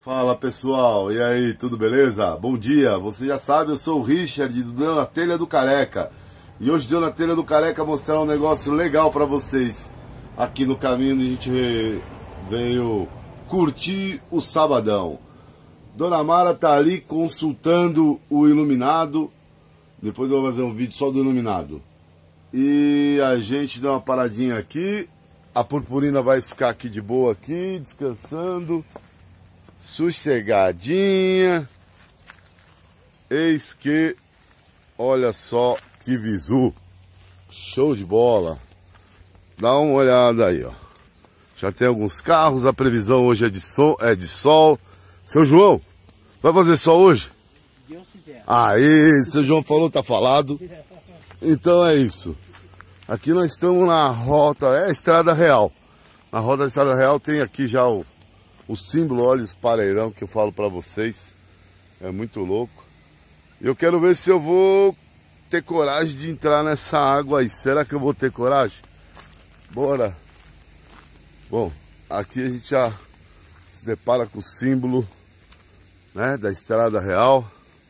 Fala pessoal, e aí, tudo beleza? Bom dia, você já sabe, eu sou o Richard do Deu na Telha do Careca. E hoje Deu na Telha do Careca mostrar um negócio legal pra vocês. Aqui no caminho a gente veio curtir o sabadão. Dona Mara tá ali consultando o iluminado. Depois eu vou fazer um vídeo só do iluminado. E a gente deu uma paradinha aqui. A purpurina vai ficar aqui de boa aqui, descansando. Sossegadinha. Eis que, olha só que visu. Show de bola. Dá uma olhada aí, ó. Já tem alguns carros, a previsão hoje é de sol. Seu João, vai fazer sol hoje? Deus quiser. Aí, seu João falou, tá falado. Então é isso. Aqui nós estamos na rota, é a Estrada Real. Na rota da Estrada Real tem aqui já o símbolo, olha os pareirão que eu falo pra vocês. É muito louco. Eu quero ver se eu vou ter coragem de entrar nessa água aí. Será que eu vou ter coragem? Bora. Bom, aqui a gente já se depara com o símbolo, né, da Estrada Real.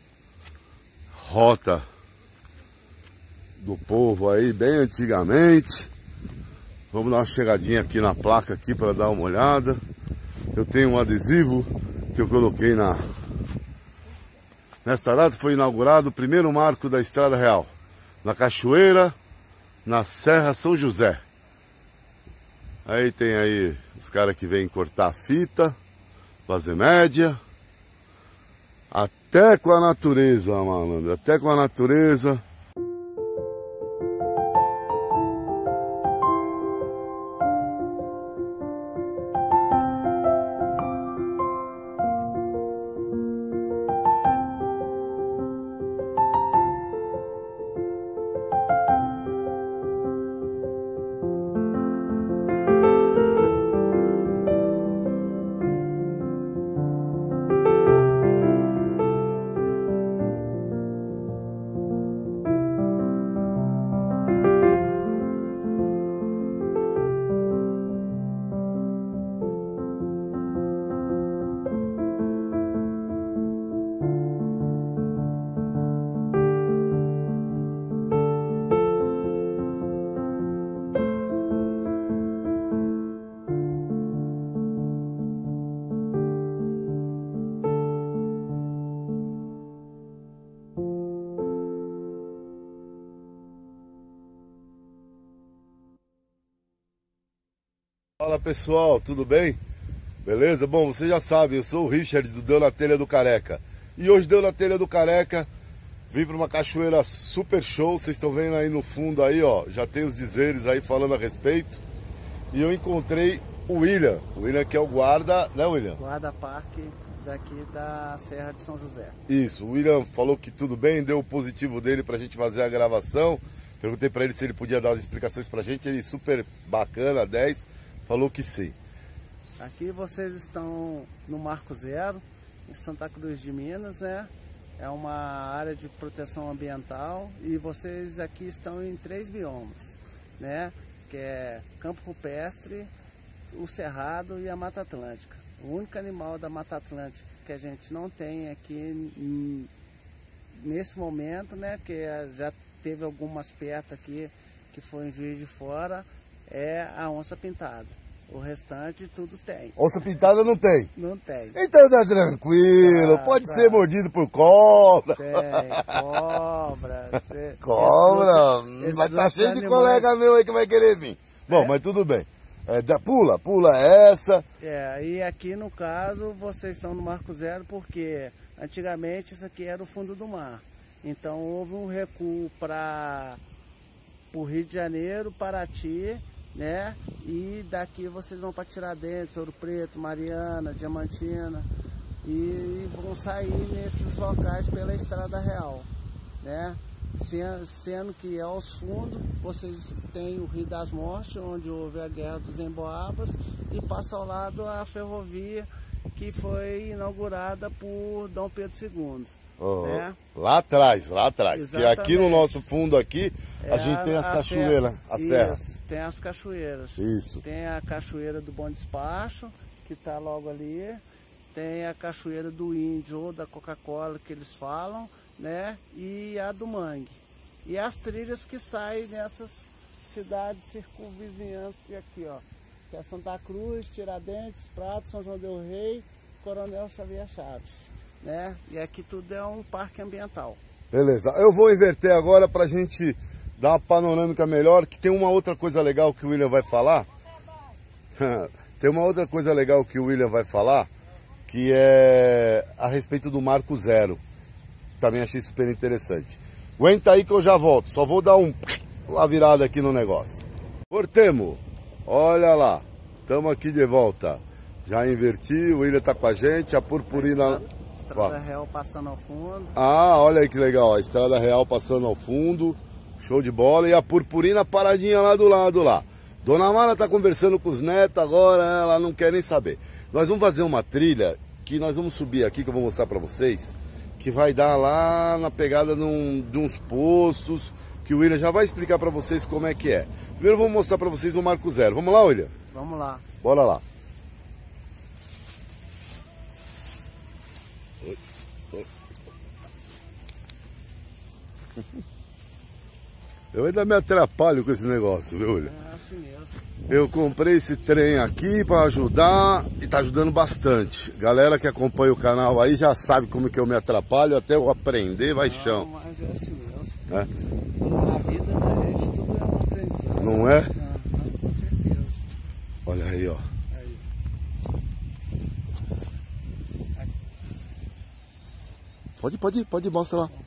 Rota do povo aí, bem antigamente. Vamos dar uma chegadinha aqui na placa aqui para dar uma olhada. Eu tenho um adesivo que eu coloquei nesta data. Foi inaugurado o primeiro marco da Estrada Real, na Cachoeira, na Serra São José. Aí tem aí os caras que vêm cortar a fita, fazer média. Até com a natureza, malandro, até com a natureza. Fala pessoal, tudo bem? Beleza? Bom, você já sabe, eu sou o Richard do Deu na Telha do Careca. E hoje Deu na Telha do Careca, vim para uma cachoeira super show. Vocês estão vendo aí no fundo aí, ó, já tem os dizeres aí falando a respeito. E eu encontrei o William que é o guarda, né William? Guarda-parque daqui da Serra de São José. Isso, o William falou que tudo bem, deu o positivo dele pra gente fazer a gravação. Perguntei pra ele se ele podia dar as explicações pra gente, ele super bacana, 10. Falou que sim. Aqui vocês estão no Marco Zero, em Santa Cruz de Minas, né? É uma área de proteção ambiental e vocês aqui estão em 3 biomas, né? Que é Campo Rupestre, o Cerrado e a Mata Atlântica. O único animal da Mata Atlântica que a gente não tem aqui nesse momento, né? Que já teve algumas perto aqui que foi em Juiz de Fora, é a onça pintada. O restante tudo tem. Onça pintada não tem? Não tem. Então tá tranquilo, pode ser mordido por cobra. Tem, cobra. Cobra, mas tá cheio de colega meu aí que vai querer vir. Bom, mas tudo bem. Pula essa. E aqui no caso vocês estão no Marco Zero porque antigamente isso aqui era o fundo do mar. Então houve um recuo para o Rio de Janeiro, Paraty, né? E daqui vocês vão para Tiradentes, Ouro Preto, Mariana, Diamantina e vão sair nesses locais pela Estrada Real, né? Sendo que aos fundos vocês têm o Rio das Mortes, onde houve a Guerra dos Emboabas, e passa ao lado a ferrovia que foi inaugurada por Dom Pedro II. Né? Lá atrás. Exatamente. E aqui no nosso fundo aqui, a gente tem as cachoeiras, a serra. Tem as cachoeiras. Isso. Tem a cachoeira do Bom Despacho, que está logo ali. tem a Cachoeira do Índio ou da Coca-Cola que eles falam, né? E a do Mangue. E as trilhas que saem nessas cidades circunvizinhantes aqui, ó. Que é Santa Cruz, Tiradentes, Prado, São João del Rei, Coronel Xavier Chaves, né? E aqui tudo é um parque ambiental. Beleza, eu vou inverter agora pra gente dar uma panorâmica melhor, que tem uma outra coisa legal que o William vai falar. Tem uma outra coisa legal que o William vai falar, que é a respeito do Marco Zero. Também achei super interessante. Aguenta aí que eu já volto, só vou dar uma virada aqui no negócio. Cortemos, olha lá, estamos aqui de volta. Já inverti, o William tá com a gente, a purpurina... Estrada Real passando ao fundo. Ah, olha aí que legal, a Estrada Real passando ao fundo, show de bola. E a purpurina paradinha lá do lado lá. Dona Mara tá conversando com os netos agora, ela não quer nem saber. Nós vamos fazer uma trilha que nós vamos subir aqui, que eu vou mostrar pra vocês, que vai dar lá na pegada de uns poços, que o William já vai explicar pra vocês como é que é. Primeiro vamos mostrar pra vocês o Marco Zero. Vamos lá, William? Vamos lá. Bora lá. Eu ainda me atrapalho com esse negócio, viu, William? É assim mesmo. Eu comprei esse trem aqui para ajudar e tá ajudando bastante. Galera que acompanha o canal aí já sabe como que eu me atrapalho, até eu aprender vai chão. Mas é assim mesmo. É? Na vida da gente tudo é um aprendizado. Não é? Com certeza. Olha aí, ó. Aí. Pode ir, mostra lá.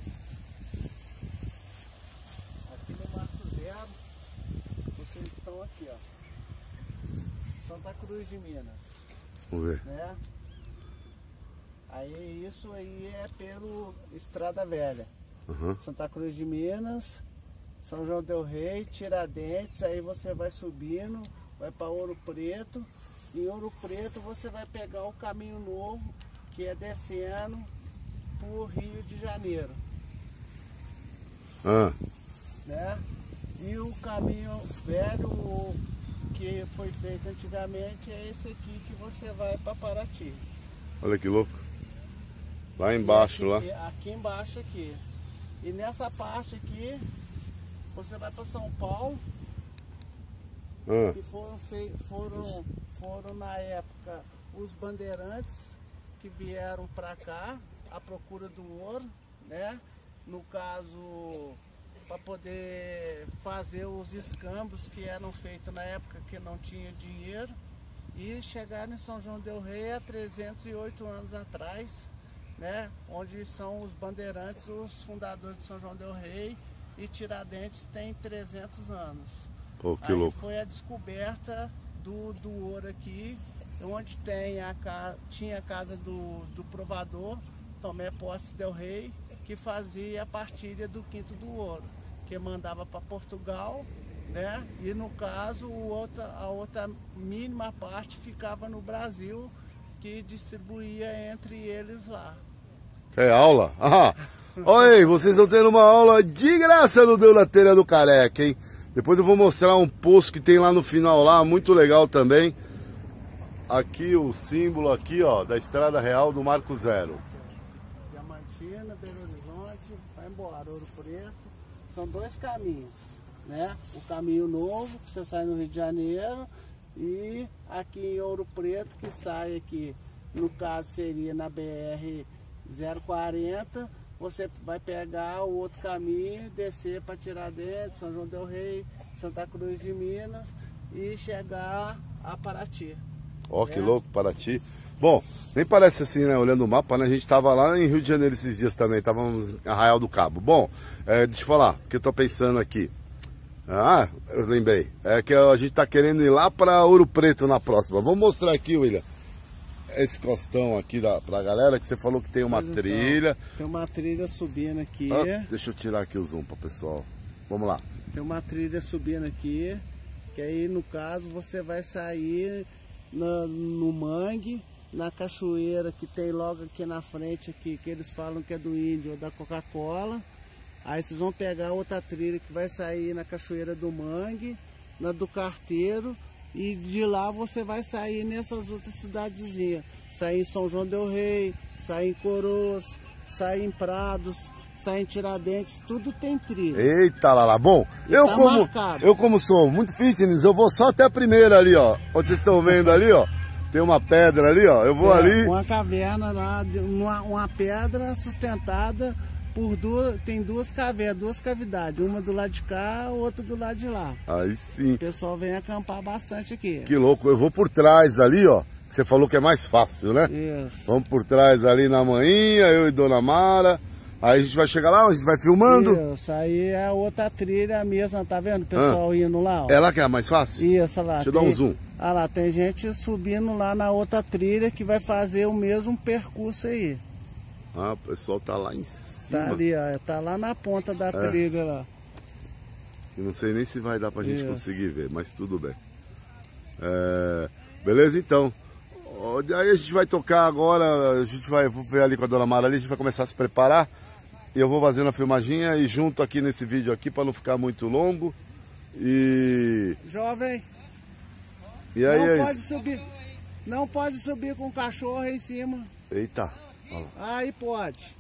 Aqui no Marco Zero, vocês estão aqui, ó. Santa Cruz de Minas. Vamos ver. Né? Aí isso aí é pelo Estrada Velha. Uhum. Santa Cruz de Minas, São João del Rei, Tiradentes, aí você vai subindo, vai para Ouro Preto. Em Ouro Preto você vai pegar o caminho novo, que é descendo por Rio de Janeiro. Ah. Né? E o caminho velho que foi feito antigamente é esse aqui que você vai para Paraty. Olha que louco. Lá embaixo, aqui, lá. Aqui embaixo aqui. E nessa parte aqui, você vai para São Paulo, que foram na época os bandeirantes que vieram para cá à procura do ouro, né? No caso, para poder fazer os escambos que eram feitos na época que não tinha dinheiro, e chegaram em São João del Rei há 308 anos atrás, né? Onde são os bandeirantes, os fundadores de São João del Rei, e Tiradentes tem 300 anos. Pô, que aí louco. foi a descoberta do ouro aqui, onde tinha a casa do provador, Tomé Posse del Rei, que fazia a partilha do quinto do ouro, que mandava para Portugal, né? E no caso a outra mínima parte ficava no Brasil, que distribuía entre eles lá. É aula? Ah, olha aí, vocês estão tendo uma aula de graça no Deu na Telha do Careca, hein? Depois eu vou mostrar um poço que tem lá no final lá, muito legal também. Aqui o símbolo aqui, ó, da Estrada Real do Marco Zero. Diamantina, Belo Horizonte, vai embora, Ouro Preto. São dois caminhos, né? O caminho novo, que você sai no Rio de Janeiro, e aqui em Ouro Preto, que sai aqui, no caso seria na BR 040, você vai pegar o outro caminho, descer para Tiradentes, São João del Rei, Santa Cruz de Minas e chegar a Paraty. Ó, que louco, Paraty. Bom, nem parece assim, né? Olhando o mapa, né? A gente tava lá em Rio de Janeiro esses dias também, estávamos em Arraial do Cabo. Bom, deixa eu falar, o que eu tô pensando aqui. Ah, eu lembrei. É que a gente tá querendo ir lá para Ouro Preto na próxima. Vamos mostrar aqui, William, esse costão aqui pra galera, que você falou que tem uma trilha. Tem uma trilha subindo aqui. Ah, deixa eu tirar aqui o zoom pro pessoal. Vamos lá. Tem uma trilha subindo aqui, que aí no caso você vai sair no mangue, na cachoeira que tem logo aqui na frente, aqui, que eles falam que é do índio ou da Coca-Cola. Aí vocês vão pegar outra trilha que vai sair na cachoeira do mangue, na do Carteiro, e de lá você vai sair nessas outras cidadezinhas. Sair em São João del Rei, sair em Coroas, sair em Prados, sair em Tiradentes, tudo tem trilha. Eita lá. Bom, eu como sou muito fitness, eu vou só até a primeira ali, ó. Onde vocês estão vendo ali, ó. Tem uma pedra ali, ó. Eu vou ali. Uma caverna lá, uma pedra sustentada por tem duas cavernas, duas cavidades. Uma do lado de cá, outra do lado de lá. Aí sim. O pessoal vem acampar bastante aqui. Que louco. Eu vou por trás ali, ó. Você falou que é mais fácil, né? Isso. Vamos por trás ali na manhinha, eu e Dona Mara. Aí a gente vai chegar lá, a gente vai filmando. Isso, aí é outra trilha mesmo, tá vendo o pessoal indo lá? Ó. É lá que é a mais fácil? Isso, lá. Deixa eu dar um zoom. Ah lá, tem gente subindo lá na outra trilha que vai fazer o mesmo percurso aí. Ah, o pessoal tá lá em cima. Tá ali, ó, tá lá na ponta da trilha lá. Eu não sei nem se vai dar pra gente conseguir ver, mas tudo bem. Beleza, então. Aí a gente vai tocar agora, vou ver ali com a Dona Mara ali, a gente vai começar a se preparar. E eu vou fazendo a filmaginha e junto aqui nesse vídeo aqui para não ficar muito longo. E... Jovem, e aí, não pode subir, não pode subir com o cachorro aí em cima. Eita. Olha lá. Aí pode.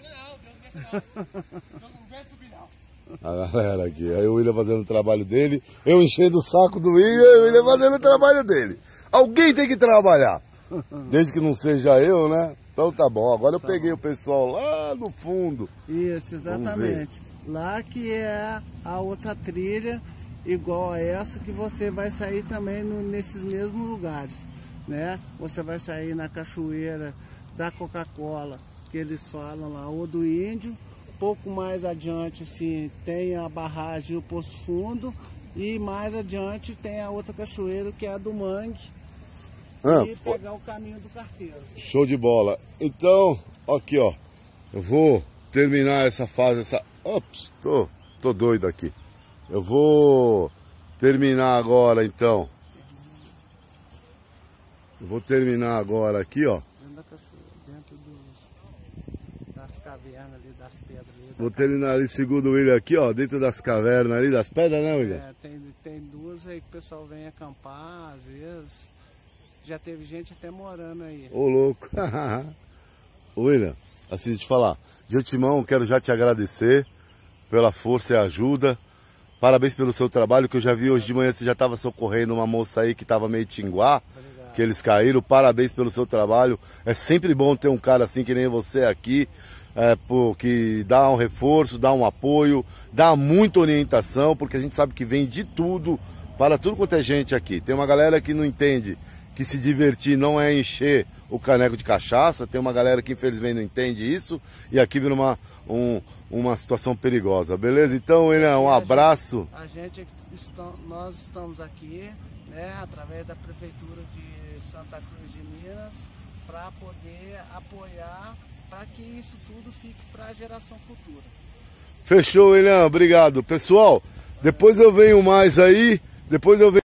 A galera aqui, aí o William fazendo o trabalho dele, eu enchendo o saco do William e o William fazendo o trabalho dele. Alguém tem que trabalhar, desde que não seja eu, né? Então tá bom, agora eu peguei o pessoal lá no fundo. Isso, exatamente. Lá que é a outra trilha, igual a essa, que você vai sair também nesses mesmos lugares, né? Você vai sair na cachoeira da Coca-Cola, que eles falam lá, ou do Índio. Pouco mais adiante, assim, tem a barragem e o Poço Fundo, e mais adiante tem a outra cachoeira, que é a do Mangue, e pegar o caminho do Carteiro. Show de bola. Então, aqui, ó, eu vou terminar essa fase, Ops, tô doido aqui. Eu vou terminar agora, então. Eu vou terminar agora aqui, ó. Dentro da cachoeira, dentro das cavernas ali, das pedras ali. Vou terminar ali, segundo o William, aqui, ó, dentro das cavernas ali, das pedras, né, William? Tem duas aí que o pessoal vem acampar, às vezes. Já teve gente até morando aí. Ô, louco. William, assim de te falar, de antemão quero já te agradecer pela força e ajuda. Parabéns pelo seu trabalho, que eu já vi hoje de manhã, você já estava socorrendo uma moça aí que estava meio tinguá, que eles caíram. Parabéns pelo seu trabalho. É sempre bom ter um cara assim que nem você aqui, que dá um reforço, dá um apoio, dá muita orientação, porque a gente sabe que vem de tudo, para tudo quanto é gente aqui. Tem uma galera que não entende que se divertir não é encher o caneco de cachaça, tem uma galera que infelizmente não entende isso, e aqui vira uma situação perigosa, beleza? Então, William, um abraço. Nós estamos aqui, né, através da Prefeitura de Santa Cruz de Minas, para poder apoiar, para que isso tudo fique para a geração futura. Fechou, William, obrigado. Pessoal, depois eu venho mais aí, depois eu venho